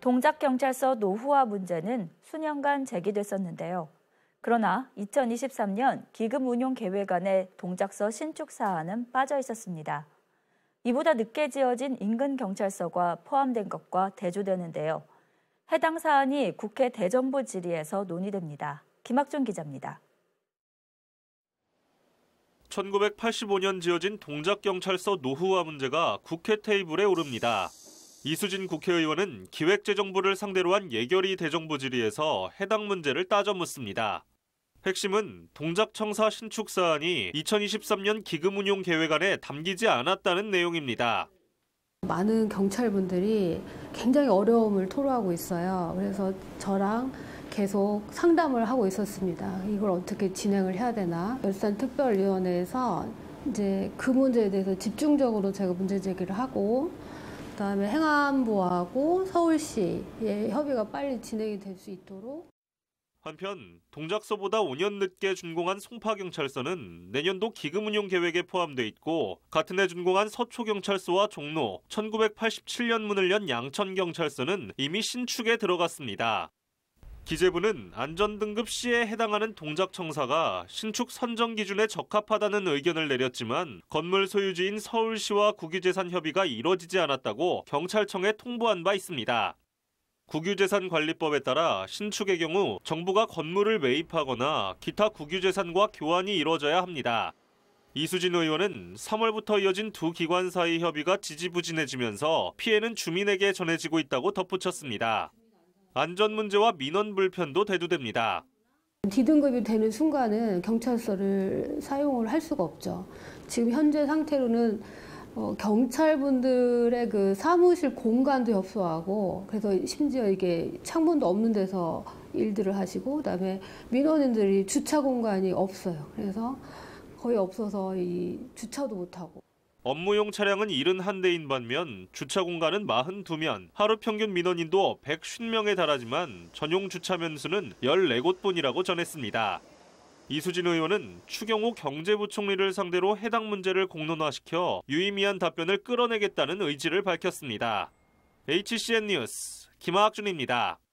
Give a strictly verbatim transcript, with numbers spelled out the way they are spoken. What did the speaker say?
동작경찰서 노후화 문제는 수년간 제기됐었는데요. 그러나 이천이십삼 년 기금운용계획안에 동작서 신축 사안은 빠져 있었습니다. 이보다 늦게 지어진 인근 경찰서가 포함된 것과 대조되는데요. 해당 사안이 국회 대정부 질의에서 논의됩니다. 김학준 기자입니다. 천구백팔십오 년 지어진 동작경찰서 노후화 문제가 국회 테이블에 오릅니다. 이수진 국회의원은 기획재정부를 상대로 한 예결위 대정부 질의에서 해당 문제를 따져 묻습니다. 핵심은 동작청사 신축 사안이 이천이십삼 년 기금운용계획안에 담기지 않았다는 내용입니다. 많은 경찰분들이 굉장히 어려움을 토로하고 있어요. 그래서 저랑 계속 상담을 하고 있었습니다. 이걸 어떻게 진행을 해야 되나. 열산특별위원회에서 이제 그 문제에 대해서 집중적으로 제가 문제 제기를 하고, 그다음에 행안부하고 서울시의 협의가 빨리 진행이 될 수 있도록. 한편 동작서보다 오 년 늦게 준공한 송파경찰서는 내년도 기금운용계획에 포함돼 있고, 같은 해 준공한 서초경찰서와 종로, 천구백팔십칠 년 문을 연 양천경찰서는 이미 신축에 들어갔습니다. 기재부는 안전등급 C에 해당하는 동작청사가 신축 선정 기준에 적합하다는 의견을 내렸지만 건물 소유지인 서울시와 국유재산 협의가 이뤄지지 않았다고 경찰청에 통보한 바 있습니다. 국유재산관리법에 따라 신축의 경우 정부가 건물을 매입하거나 기타 국유재산과 교환이 이뤄져야 합니다. 이수진 의원은 삼월부터 이어진 두 기관 사이 협의가 지지부진해지면서 피해는 주민에게 전해지고 있다고 덧붙였습니다. 안전 문제와 민원 불편도 대두됩니다. D등급이 되는 순간은 경찰서를 사용을 할 수가 없죠. 지금 현재 상태로는 어, 경찰분들의 그 사무실 공간도 협소하고, 그래서 심지어 이게 창문도 없는 데서 일들을 하시고, 그다음에 민원인들이 주차 공간이 없어요. 그래서 거의 없어서 이 주차도 못하고. 업무용 차량은 칠십일 대인 반면 주차 공간은 사십이 면, 하루 평균 민원인도 백오십 명에 달하지만 전용 주차면 수는 열네 곳뿐이라고 전했습니다. 이수진 의원은 추경호 경제부총리를 상대로 해당 문제를 공론화시켜 유의미한 답변을 끌어내겠다는 의지를 밝혔습니다. 에이치씨엔 뉴스 김학준입니다.